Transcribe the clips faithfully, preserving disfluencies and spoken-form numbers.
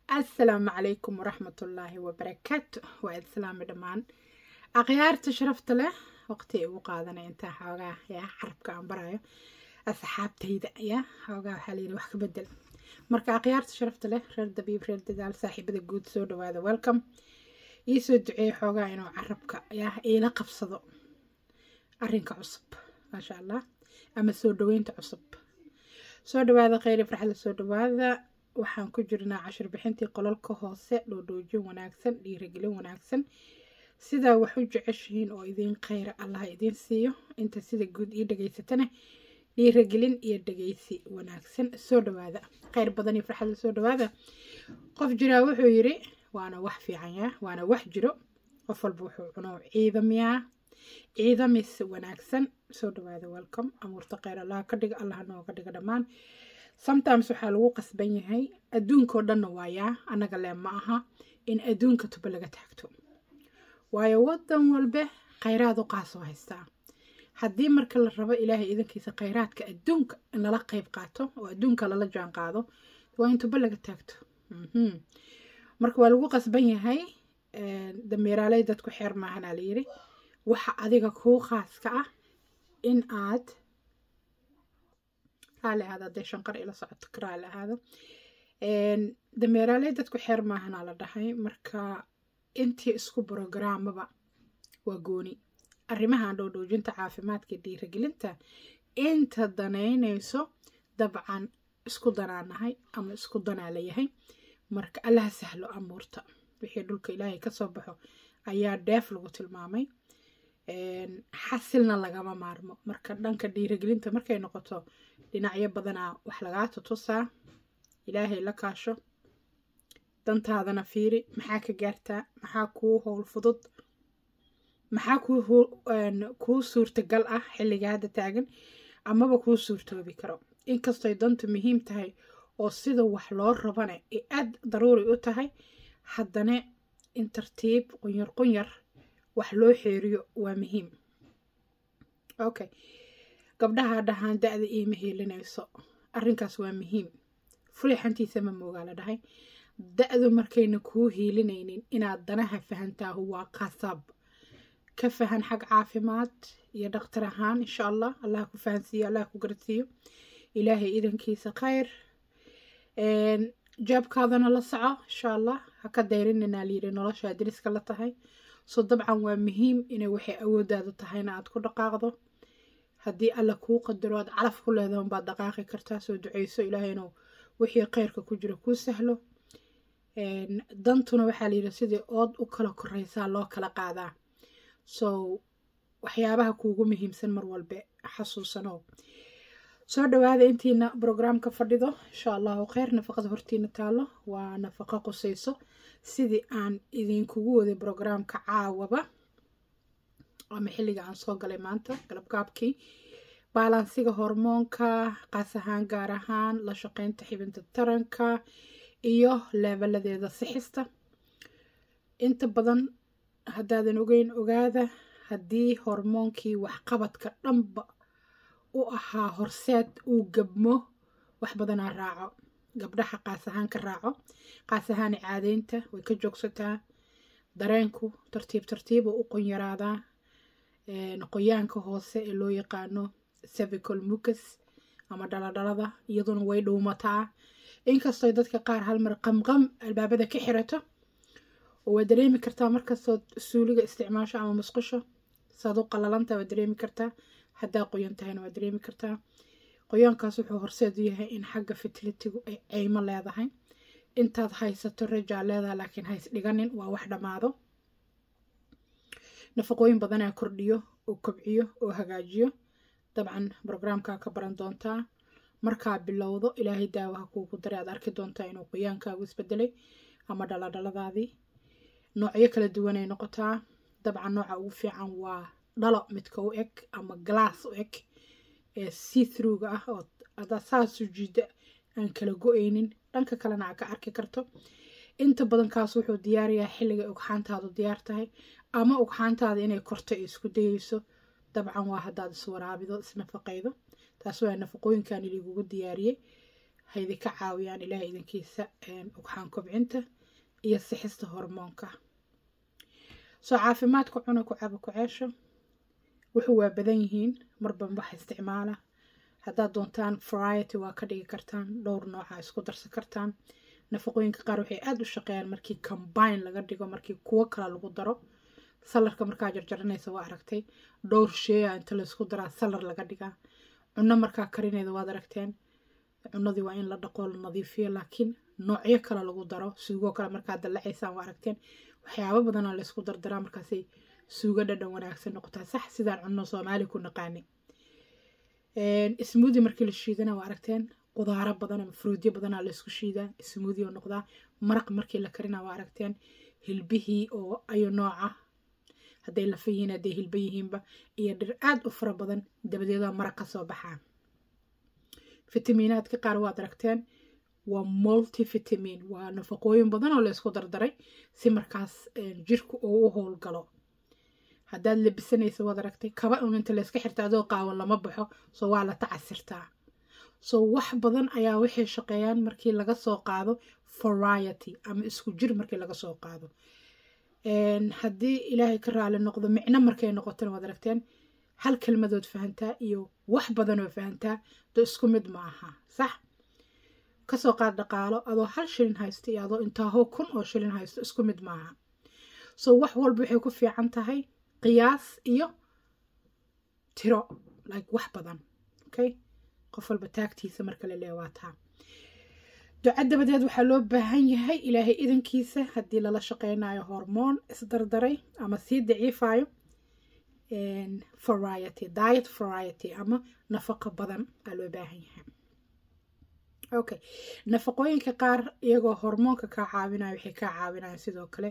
السلام عليكم ورحمة الله وبركاته. والسلام دمان أغيارت شرفت له وقتي وقادنا انت حوغا يا حربك عن برايو أصحاب تيدا يا حوغا حالين وحك بدل مركا أغيارت شرفت له رير دبيب رير ددال صاحب ذا جود سودا وهذا ويلكم يسو دعي حوغا إنو عربك يا إيلا قبصدو أرينك عصب ما شاء الله أما سودا وين تعصب سودا وهذا خيري فرحة سودا وهذا waxaan ku jirnaa cashir bixintii qolalka hoose dhoodhoojin wanaagsan dhiirigelin wanaagsan sidaa wax u jeceshihiin oo idin khayr Allah idin siiyo inta sida guud ii dhageysatana dhiirigelin iyo dhageysi wanaagsan soo dhawaada khayr badan iyo farxad soo dhawaada qof jira wuxuu yiri waana wax fiican yaa waana wax jiro qof walba wuxuu cuno ciidamiya ciidamis wanaagsan soo dhawaada welcome amurta khayr Allah ka dhiga Allah nooga dhiga dhamaan sometimes waxaa lagu qasban yahay adduunka oo dhan waaya anaga lee ma aha in adduunka tuba laga taagto waayo wadan walba khayraad u qaasoo haystaa haddii marka la rabo ilaahay idankiisa khayraadka adduunka in lala qayb qaato oo adduunka lala jaan qaado waa in tuba laga taagto marka waa lagu qasban yahay dameeraaley dadku xeer maahanaa la yiri waxa adiga kuu khaaska ah in aad على هذا ده شنقر إلى صعد تكرار على هذا دميرالي دتكو حير ما هنا على دحي مركا انتي اسكو بروجرام بقى وقوني الرمها دو دو جنت عافمات كدي رجل انت انت دنين يسو طبعا اسكو دنانا هاي اما اسكو دنا لي هاي مركا الله سهلو امورتا بحي دولك الهي كصبحو ايا داف لغو تلمامي xasilna lagama maarmo marka dhanka dhiirigelinta markay noqoto dhinacyo badana wax laga tusaa ilaahay la kaasho dantaadana fiiri maxaa ka gaartaa maxaa ku howl fudud maxaa ku ku suurtagal ah xilliga hadda taagan amaba ku suurtoobi karo inkastoo dantu muhiim tahay oo sida wax loo rabana ay aad daruuri u tahay haddana in tartiib qunyar qunyar wax loo xeeriyo waa muhiim okay gabdhaha dhahaan da'da iyo maheelinayso arrinkaas waa muhiim furiixantiisa ma moogaa la dhahay da'du markayna kuu hiilinaynin inaad danaha fahantaa waa qasab ka fahan xag caafimaad iyo dhaqtar ahaan insha allah allah ku fahansiiyo allah ku garsiiyo ilaahay idankiisa khayr jaabkaadana la soco insha allah ha ka dayrinina liiri nolosha diriska la tahay so dabcan waa muhiim inay waxay awoodaadu tahayna aad ku dhaqaaqdo haddii alla kuu qadaro aad calaf ku leedahan baad dhaqaaqi kartaa soo duceyso ilaahayna wixii khayrka ku jira kuu sahlo dantuna waxaa layidhi sidii ood u kala koraysaa loo kala qaadaa so waxyaabaha kuugu muhiimsan mar walba xasuusano soo dhawaada intiina brograamka fadhido insha allahu khayr nafaqada hortiina taalo waa nafaqa qusayso sidii aan idinkugu waday brograamka caawaba ama xilliga aan soo galay maanta galabgaabkii baalansiga hormoonka qaas ahaan gaar ahaan la shaqeynta xibinta taranka iyo leebaladeeda sixista inta badan haddaadan ogeyn ogaada haddii hormoonkii waxqabadka dhanba u ahaa horseed uu gabmo wax badanaa raaco gabdhaha qaas ahaan ka raaco qaas ahaan caadeynta way ka joogsataa dareenku tartiib tartiib u qonyaraadaa qoyaanka hoose ee loo yaqaano cervical mucus ama dhaladhalada iyaduna way dhuumataa inkastoo dadka qaar hal mar qamqam albaabada ka xirato oo way dareemi kartaa markastoo suuliga isticmaasho ama musqusho saad u qalalanta way dareemi kartaa haddaa qoyan tahayna waa dareemi kartaa qoyaankaas wuxuu horseed u yahay in xagga fertility-gu ay ceymo leedahay intaad haysato rajaa leedahay laakiin hays dhiganin waa wax dhammaado nafaqooyin badanaa kordhiyo oo kobciyo oo hagaajiyo dabcan brograamkaa ka baran doontaa markaa bilowdo ilaahay daawaha kuugu daray aad arki doontaa inuu qoyaankaagu isbedelay ama dhaladhaladaadii noocyo kala duwan ay noqotaa dabcan nooca ugu fiican waa dhalo midka u eg ama glass u eg ee see-through-ga ah oo adaa saas u jiida aan kala go-aynin dhanka kalena aad ka arki karto inta badan kaas wuxuu diyaariyaa xilliga ugxaantaadu diyaar tahay ama ugxaantaada inay korto ay isku dayeyso dabcan waa haddaad iswaraabido isnafaqaydo taas waa nafaqooyinkan iligugu diyaariyey haydi ka caawiyaan ilaahay idinkiisa ugxaan kobcinta iyo sixista hormoonka. soo caafimaadka cuna ku cabo ku ceesho wuxuu waa badan yihiin marba wax isticmaala. haddaad doontaan variety waa ka dhigi kartaan, dhowr nooca isku darsan kartaan. nafaqooyinka qaar waxay aad u shaqeeyaan markii combine laga dhigo, markii kuwo kale lagu daro. salarka markaa jarjaranaysa waa aragtay dhowr shay inta la isku daraa salar laga dhigaa. cunno markaa karinayda waad aragteen cunadii waa in la dhaqo la nadiifiyo, laakiin noocyo kale lagu daro. suugo kale markaa dalacaysaan waa aragteen waxyaabo badan oo la isku dardaraa markaasay suugo dhadhan wanaagsan noqotaa, sax sidaan cunno Soomaali ku naqaani. smoothie markii la shiidana waa aragteen qudaaro badan ama fruutyo badan la isku shiidaa, smoothie oo noqdaa. maraq markii la karina waa aragteen hilbihii oo ayo nooca, hadday lafa yihiin hadday hilba yihiinba, iyo dhir aad u fara badan dabadeeda maraq ka soo baxaa. fitamiinaadka qaar waad aragteen waa multivitamin, waa nafaqooyin badan oo la isku dardaray si markaas jirku uu u howlgalo. haddaad labisanaysa waad aragtay kaba un inta la iska xirta adoo qaawan lama baxo, soo waa la tacasirtaa. soo wax badan ayaa waxay shaqeeyaan markii laga soo qaado variety ama isku jir markii laga soo qaado. haddii ilaahay ka raali noqdo micno markay noqotona waad aragteen hal kelmadood fahantaa iyo wax badan oo fahantaa do isku mid ma aha, sax. kasoo qaad dhaqaalo adoo hal shilin haysto iyo adoo intaaho kun oo shilin haysto isku mid ma aha. soo wax walba waxay ku fiican tahay qiyaas iyo tiro, like wax badan. okay qof walba taagtiisa marka la leewaataa. duca dabadeed waxaa loo baahan yahay ilaahay idankiisa haddii lala shaqeynayo hormoon isdardaray ama sii daciifayo variety diet variety ama nafaqo badan aa loo baahan yahay. okay nafaqooyinka qaar iyagoo hormoonka kaa caawinayo waxay kaa caawinayaan sidoo kale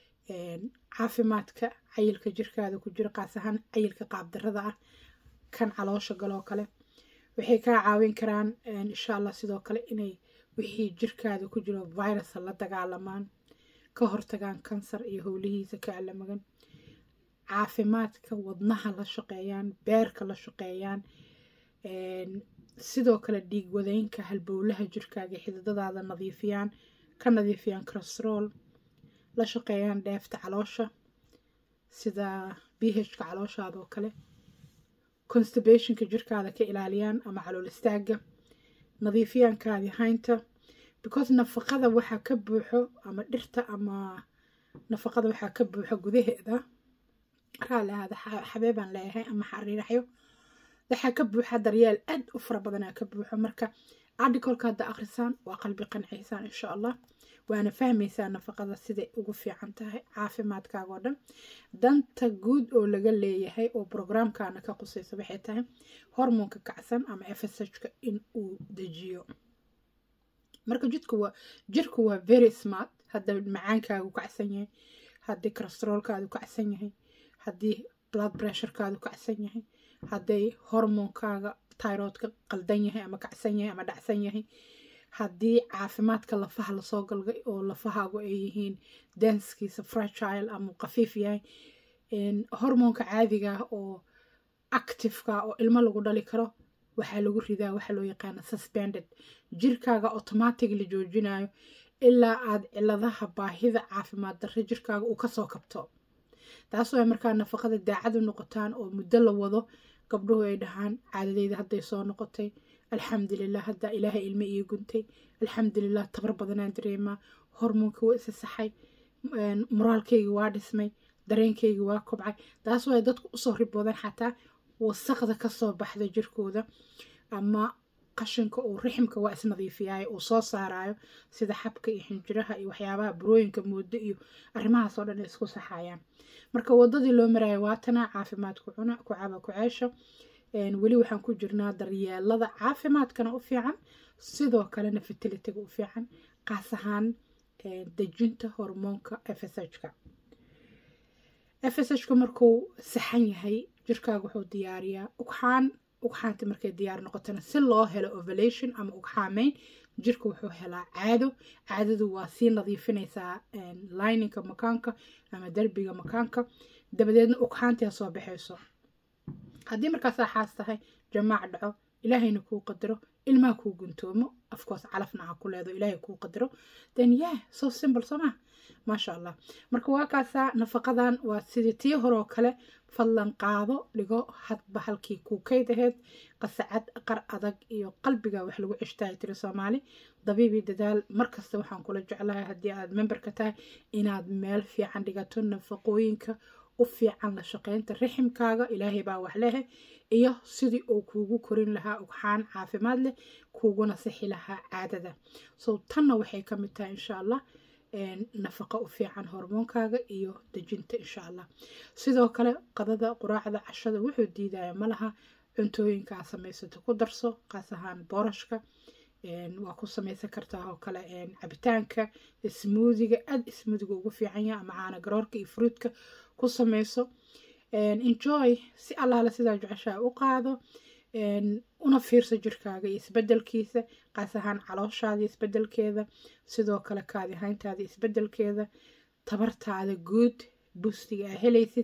caafimaadka cayilka jirkaada ku jira, qaas ahaan cayilka qaabdarada ah kan caloosha galoo kale waxay kaa caawin karaan insha allah sidoo kale inay wixii jirkaada ku jiro virus la dagaalamaan, ka hortagaan kansar iyo howlihiisa ka alamagan. caafimaadka wadnaha la shaqeeyaan, beerka la shaqeeyaan, sidoo kale dhiig wadeynka halbowlaha jirkaaga xididadaada nadiifiyaan, ka nadiifiyaan cholesterol, la shaqeeyaan dheefta caloosha sida bhka calooshaada oo kale, constipationka jirkaada ka ilaaliyaan ama calool istaaga, nadiifiyaan kaadi haynta. because nafaqada waxaa ka buuxo ama dhirta ama nafaqada waxaa ka buuxo gudaheeda raali hada xabeebaan leeyahay ama xariiraxyo waxaa ka buuxa daryeel aad u fara badanaa ka buuxo. marka articleka hadda akhrisaan waa qalbi qanciysaan insha allah, waana fahmaysaa nafaqada siday ugu fiican tahay caafimaadkaaga oo dhan. danta guud oo laga leeyahay oo programkaana ka qusaysa waxay tahay hormoonka kacsan ama F S H-ka in uu dejiyo. marka jidku waa jirku waa very smart. hadda macaankaagu kacsan yahay, haddii cholesterolkaadu kacsan yahay, haddii blood pressurekaadu kacsan yahay, hadday hormoonkaaga thyroidka qaldan yahay ama kacsan yahay ama dhacsan yahay, haddii caafimaadka lafaha lasoo galgay oo lafahaagu ay yihiin denskiisa fragile ama qafiif yahay, hormoonka caadiga ah oo activeka oo ilmo lagu dhali karo waxaa lagu ridaa waxa loo yaqaana suspended. jirkaaga automatic la joojinayo ilaa aad ciladaha baahida caafimaad darro jirkaaga uu kasoo kabto. taas waa markaa nafaqada daacad u noqotaan oo muddo la wado. gabdhuhu ay dhahaan caadadeyda hadday soo noqotay alxamdulilah, haddaa ilaahay ilmo ii guntay, alxamdulilah tabar badanaan dareemaa, hormoonka waa isa saxay, moraalkayga waa dhismay, dareenkayga waa kobcay. taas waa dadku usoo riboodan xataa wasaqda kasoo baxda jirkooda ama qashinka uu riximka waa isnadiifiyaay uu soo saarayo sida xabka iyo xinjiraha iyo waxyaabaha burooyinka moodo iyo arrimahaas oo dhan isku saxayaan. marka wadadii loo maraayo waatana caafimaadku cuna ku caba ku ceesho. weli waxaan ku jirnaa daryeelada caafimaadkana u fiican, sidoo kalena fertilityga u fiican, qaas ahaan dejinta hormoonka F S H-ka. F S H-ka markuu saxan yahay jirkaaga wuxuu diyaariyaa ugxaan. ugxaanta markay diyaar noqotana si loo helo ovulation ama ugxaameyn jirka wuxuu helaa caado. caadadu waa sii nadiifinaysaa lininka makaanka ama derbiga makaanka, dabadeedna ugxaantia soo baxayso. haddii markaasaa xaas tahay jamaac dhaco ilaahayna kuu qadaro ilmaha kuu guntoomo of course calafna aa ku leedo ilaahay kuu qadaro then yeah so simple soo maa maasha allah marka waa kaasaa nafaqadan waa sidii tii horoo kale fadlan qaado dhigo hadba halkii kuu kayd aheyd qasacad qar adag iyo qalbiga wax lagu cishtaay tiri soomaali dabiibi dadaal markasta waxaan kula jeclahay haddii aad memberka tahay inaad meel fiican dhigato nafaqooyinka u fiican la shaqaynta riximkaaga ilaahay baa wax lehe iyo sidii uu kuugu korin lahaa ugxaan caafimaad leh kuuguna sixi lahaa caadada so tanna waxay ka mid tahay insha allah nafaqo u fiican hormoonkaaga iyo dejinta insha allah sidoo kale qadada quraacda cashada wuxuu diidaya malaha cuntooyinka aad samaysato ku darso qaas ahaan boorashka waa ku samaysan kartaa oo kale cabitaanka smoothiga aad smoothiga ugu fiican yahay ama caana garoorka iyo fruitka ku samayso enjoy si allaala sidaa jeceshaa u qaado una fiirso jirkaaga iyo isbedelkiisa qaas ahaan calooshaada isbedelkeeda sidoo kale kaadi hayntaada isbedelkeeda tabartaada guud bustiga aa helaysid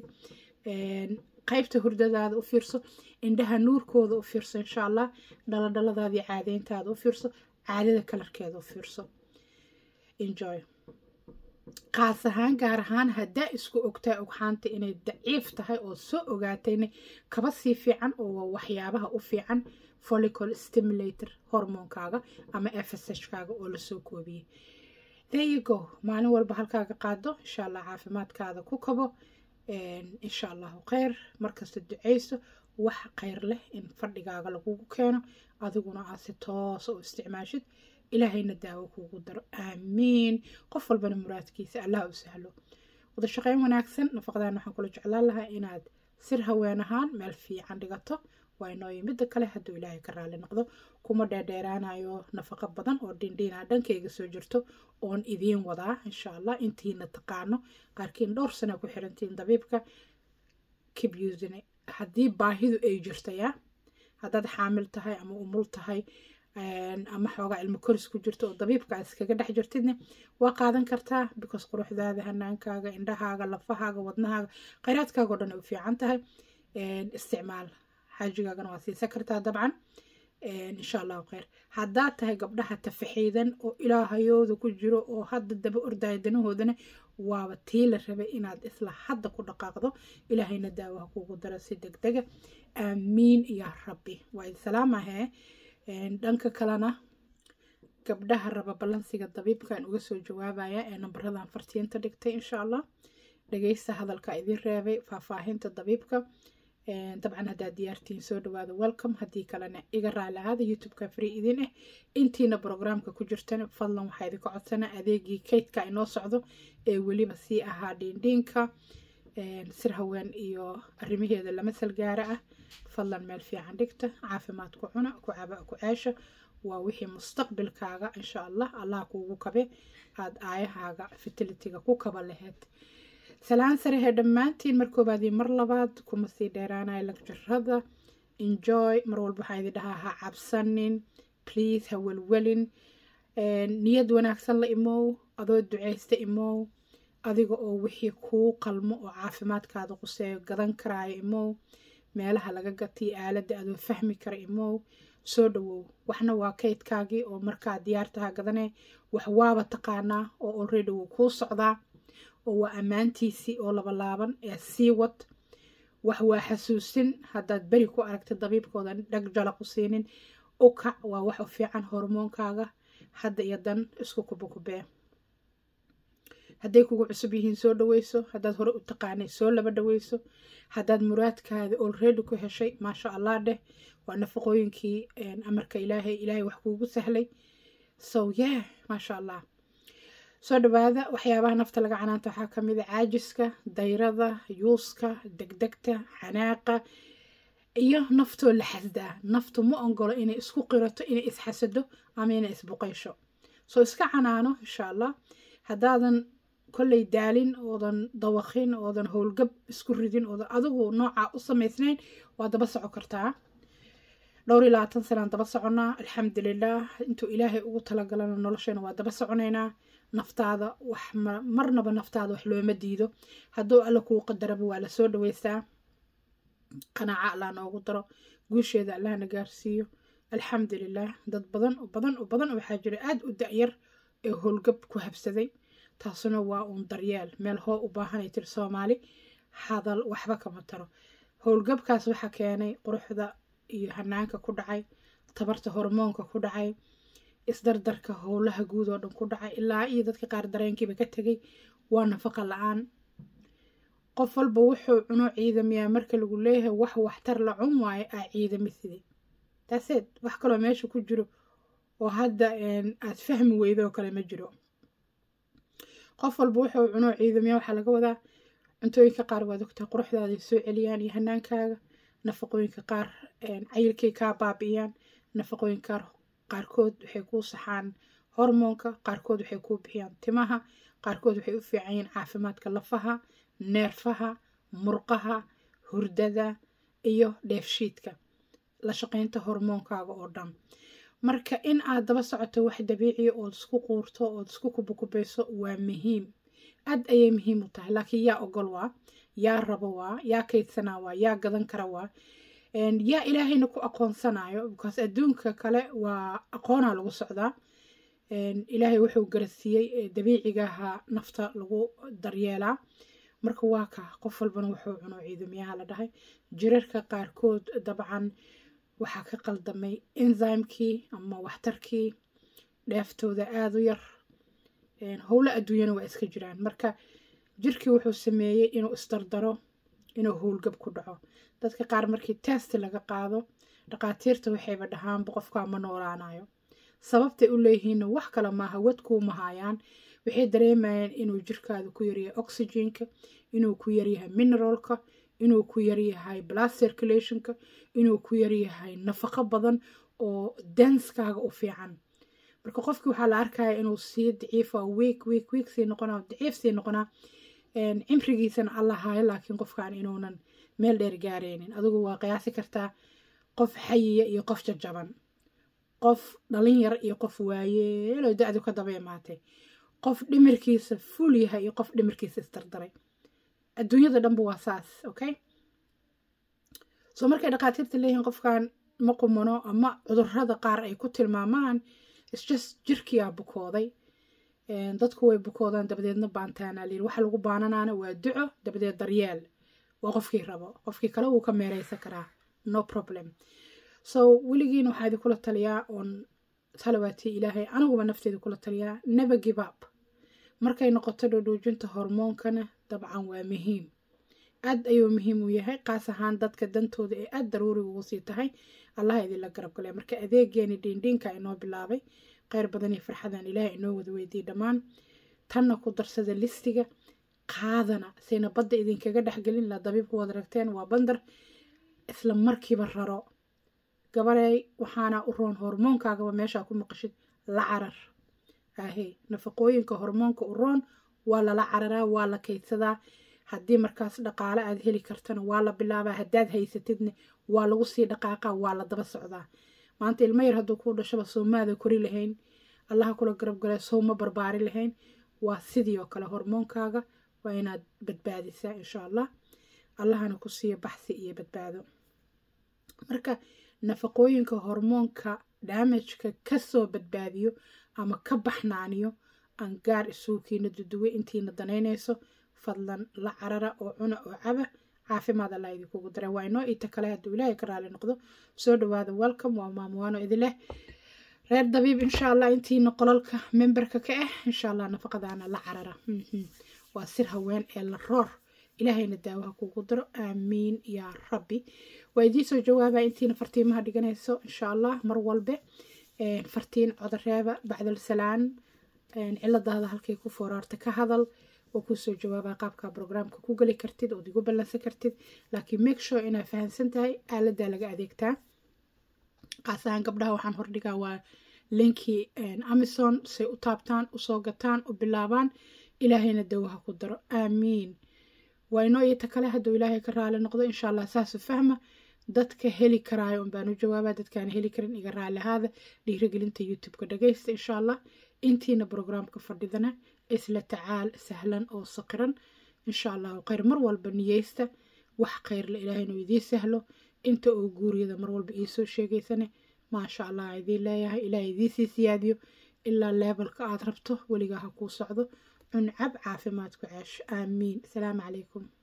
qaybta hurdadaada u fiirso indhaha nuurkooda u fiirso insha allah dhaladhaladaadii caadeyntaada u fiirso caadada kalarkeeda u fiirso enjoy qaas ahaan gaar ahaan haddaa isku ogtaa ogxaanta inay daciif tahay oo soo ogaatayna kaba sii fiican oo waxyaabaha u fiican follicle stimulator hormoonkaaga ama f s h kaaga oo lasoo koobiyey there you go maalin walba halkaaga qaado insha allah caafimaadkaada ku kabo insha allahu khayr markasta duceyso wax khayr leh in fadhigaaga lagugu keeno adiguna aad si toos u isticmaashid ilaahayna daawo kuugu daro aamiin qof walbana muraadkiisa allah u sahlo wada shaqeyn wanaagsan nafaqadan waxaan kula jeclaan lahaa inaad sir haween ahaan meel fiican dhigato waa inoo yimida kale hadduu ilaahay ka raali noqdo kuma dheerdheeraanayo nafaqo badan oo dhindhiina dhankayga soo jirto oon idiin wadaa insha allah intiina taqaano qaarkiin dhowr sana ku xirantiin dabiibka keep using it haddii baahidu ay jirtaya haddaad xaamil tahay ama umul tahay ama xoogaa ilmo koris ku jirto oo dabiibka iskaga dhex jirtidna waa qaadan kartaa because quruxdaada hanaankaaga indhahaaga lafahaaga wadnahaaga khayraadkaaga oo dhan ay u fiican tahay isticmaal xaajigaagana waa siisan kartaa dabcan insha allahu khayr haddaad tahay gabdhaha tafaxiidan oo ilaahayooda ku jiro oo hadda daba ordaya danahoodana waaba tii la rabay inaad isla hadda ku dhaqaaqdo ilaahayna daawaha kuugu daro si deg dega aamiin ya rabbi waa idin salaamahee dhanka kalena gabdhaha raba balansiga dabiibkan uga soo jawaabaya ee nambaradan fartiinta dhigtay insha allah dhageysta hadalka idin reebay faahfaahinta dabiibka dabcan haddaad diyaartiin soo dhawaada welcome haddii kalena iga raali ahaada youtube-ka free idin ah intiina programka ku jirtana fadlan waxaa idinka codsana adeegii kaydka inoo socdo ee weliba sii ahaa dhiindhiinka sir haween iyo arrimaheeda lama salgaara ah fadlan meel fiican dhigta caafimaad ku cuna ku caba ku ceesha waa wixii mustaqbalkaaga insha allah allah kuugu kabe aada aayahaaga fertility-ga ku kaba laheyd salaan sare hee dhammaantiin mar koobaadii mar labaad kuma sii dheeraanayo lagjarada enjoy mar walba waxaa idin dhahaa ha cabsanin please ha welwelin niyad wanaagsan la imow adoo duceysta imow adiga oo wixii kuu qalmo oo caafimaadkaada quseeyo gadan karaayo imow meelaha laga gatay aaladda adoo fahmi kara imow soo dhawow waxna waa kaydkaagii oo markaa diyaartaha gadane wax waaba taqaanaa oo already wuu kuu socdaa oo waa ammaantiisii oo labalaaban ee sii wad wax waa xasuusin haddaad beri ku aragta dabiibkooda dhag jala ku siinin ukac waa wax u fiican hormoonkaaga hadda iyo dan isku kubakubee hadday kugu cusub yihiin soo dhaweyso haddaad hore u taqaanay soo laba dhaweyso haddaad muraadkaada already ku heshay maasha allah dheh waa nafaqooyinkii amarka ilaahay ilaahay wax kuugu sahlay so yeah maasha allah soo dhawaada waxyaabaha nafta laga canaanta waxaa ka mid a caajiska dayrada yuuska degdegta xanaaqa iyo naftoo la xasdaa naftu ma ogolo inay isku qirato inay isxasado ama inay isbuqaysho soo iska canaano insha allah haddaadan kolley daalin oodan dawaqin oodan howlgab isku ridin oodan adigu noocaa u samaysnayn waa daba soco kartaa dhowr iyo labaatan sanaan daba soconaa alxamdulilah intuu ilaahay ugu talagalana nolosheena waa daba soconaynaa naftaada wax marnaba naftaada wax looma diido hadduu alla kuu qadaraba waa lasoo dhaweystaa qanaaca allah noogu daro guusheeda allahna gaarsiiyo alxamdulilah dad badan oo badan oo badan waxaa jira aada u da-yar ee howlgab ku habsaday taasuna waa uun daryeel meel hoo u baahanay tiri soomaali hadal waxba kama taro howlgabkaas waxaa keenay quruxda iyo hanaanka ku dhacay tabarta hormoonka ku dhacay isdardarka howlaha guud oo dhan ku dhacay ilaa iyo dadka qaar dareenkiiba ka tegay waa nafaqa la-aan qof walba wuxuu cuno ciidamiyaa marka lagu leeyahay wax waxtar la cun waayo aa ciidami sidii taaseed wax kaloo meesha ku jiro oo hadda aad fahmi weydo oo kale ma jiro qof walba wuxuu cuno ciidamiyaa waxaa laga wadaa cuntooyinka qaar waad ogtaa quruxdaada soo celiyaan iyo hanaankaaga nafaqooyinka qaar cayilkay kaa baabi'iyaan nafaqooyinka qaarkood waxay kuu saxaan hormoonka qaarkood waxay kuu bixiyaan timaha qaarkood waxay u fiican yihiin caafimaadka lafaha neerfaha murqaha hurdada iyo dheefshiidka la shaqaynta hormoonkaaga oo dhan marka in aad daba socoto wax dabiiciya ood isku quurto ood isku kubakubayso waa muhiim aad ayay muhiim u tahay laakiin yaa ogol waa yaa rabo waa yaa kaydsanaa waa yaa gadan kara waa yaa ilaahayna ku aqoonsanayo because adduunka kale waa aqoonaa lagu socdaa ilaahay wuxuu garasiiyey dabiicigaha nafta lagu daryeelaa marka waa ka qof walbana wuxuu cuno ciidamiyaha la dhahay jirarka qaarkood dabcan waxaa ka qaldamay enzymekii ama waxtarkii dheeftooda aada u yar howlo adduunyana waa iska jiraan marka jirkii wuxuu sameeyey inuu isdardaro inuu howlgab ku dhaco dadka qaar markii test laga qaado dhaqaatiirta waxayba dhahaanba qofkaa ma noolaanayo sababtay u leeyihiinna wax kale maaha wadkuu mahaayaan waxay dareemayaan inuu jirkaada ku yaryahay oxygenka inuu ku yaryahay mineralka inuu ku yaryahay blood circulationka inuu ku yaryahay nafaqo badan oo denskaaga u fiican marka qofkii waxaa la arkaya inuu sii daciifa week week week sii noqonaa daciif sii noqonaa cimrigiisana alla haayo laakiin qofkaan inuunan meel dheer gaaraynin adigu waa qiyaasi kartaa qof xayiya iyo qof jajaban qof dhalin yar iyo qof waayeelo da-du ka daba imaatay qof dhimirkiisa fuul yahay iyo qof dhimirkiisa isdardaray adduunyada dhanba waa saas okay soo markay dhaqaatiirta leeyihiin qofkan ma qumano ama cudurrada qaar ay ku tilmaamaan isjust jirkiyaa bukooday dadku way bukoodaan dabadeedna baantaanaa layiri waxa lagu baananaana waa duco dabadeed daryeel waa qofkii rabo qofkii kale wuu ka meeraysan karaa no problem so weligiin waxaa idin kula taliyaa oon salawaatii ilaahay aniguba nafteeda kula taliyaa never give up markay noqoto dhoodhoojinta hormoonkana dabcan waa muhiim aad ayuu muhiim u yahay qaas ahaan dadka dantooda ee aad daruuri ugu sii tahay allah idinla garab galay marka adeegeeni dhiindhiinka inoo bilaabay kheyr badan iyo farxadan ilaahay inoo wada weydiiyey dhammaan tanna ku darsada listiga qaadana sayna badda idinkaga dhexgelin la dabiibku wada ragteen waa bandar isla markiiba raro gabarey waxaana u roon hormoonkaagaba meeshaa ku maqashid la carar ahey nafaqooyinka hormoonka u roon waa lala cararaa waa la kaydsadaa haddii markaas dhaqaale aad heli kartana waa la bilaabaa haddaad haysatidna waa lagu sii dhaqaaqaa waa la daba socdaa maanta ilmo yar hadduu kuu dhashaba soomaada kori lahayn allaha kula garab galay sooma barbaari lahayn waa sidii oo kale hormoonkaaga waa inaad badbaadisaa insha allah allahana ku siiya baxsi iyo badbaado marka nafaqooyinka hormoonka damageka kasoo badbaadiyo ama ka baxnaaniyo aan gaar isuukiina duduwe intiina danaynayso fadlan la carara oo cuna oo caba caafimaad allah idinkugu daray waa inoo ita kale hadduu ilaahay ka raali noqdo soo dhawaada welcome waa maamuwaano idin leh reer dabiib insha allah intiina qolalka memberka ka ah insha allah nafaqadaana la carara waa sir haween ee la roor ilaahayna daawaha kugu daro aamiin yaa rabbi waa idiin soo jawaabaa intiina fartiimaha dhiganayso insha allah mar walbe fartiin codareeba bacdal salaan ciladaada halkay ku fooraarta ka hadal oo kusoo jawaabaa qaabka programka ku geli kartid ood igu ballansan kartid laakiin make sure inaad fahamsan tahay aaladaa laga adeegtaa qaas ahaan gabdhaha waxaan hordhigaa waa linkii amazon say u taabtaan usoo gataan u bilaabaan ilaahayna dawaha ku daro aamiin waa inoo iyota kale hadduu ilaahay ka raali noqdo insha allah saasu fahma dadka heli karaayo un baan u jawaabaa dadkaan heli karin iga raalihaada dhiirigelinta youtube-ka dhagaysta insha allah intiina programka fadhidana isla tacaal sahlan oo saqiran insha allahu kheyr mar walba niyeysta wax kheyr la ilaahayna idii sahlo inta oo guuriyada mar walba iisoo sheegaysane maasha allah idiin leeyahay ilaahay idiisii siyaadiyo ilaa leebelka aad rabto weligaa ha kuu socdo cun cab caafimaad ku ceesho aamiin asalaamu calaykum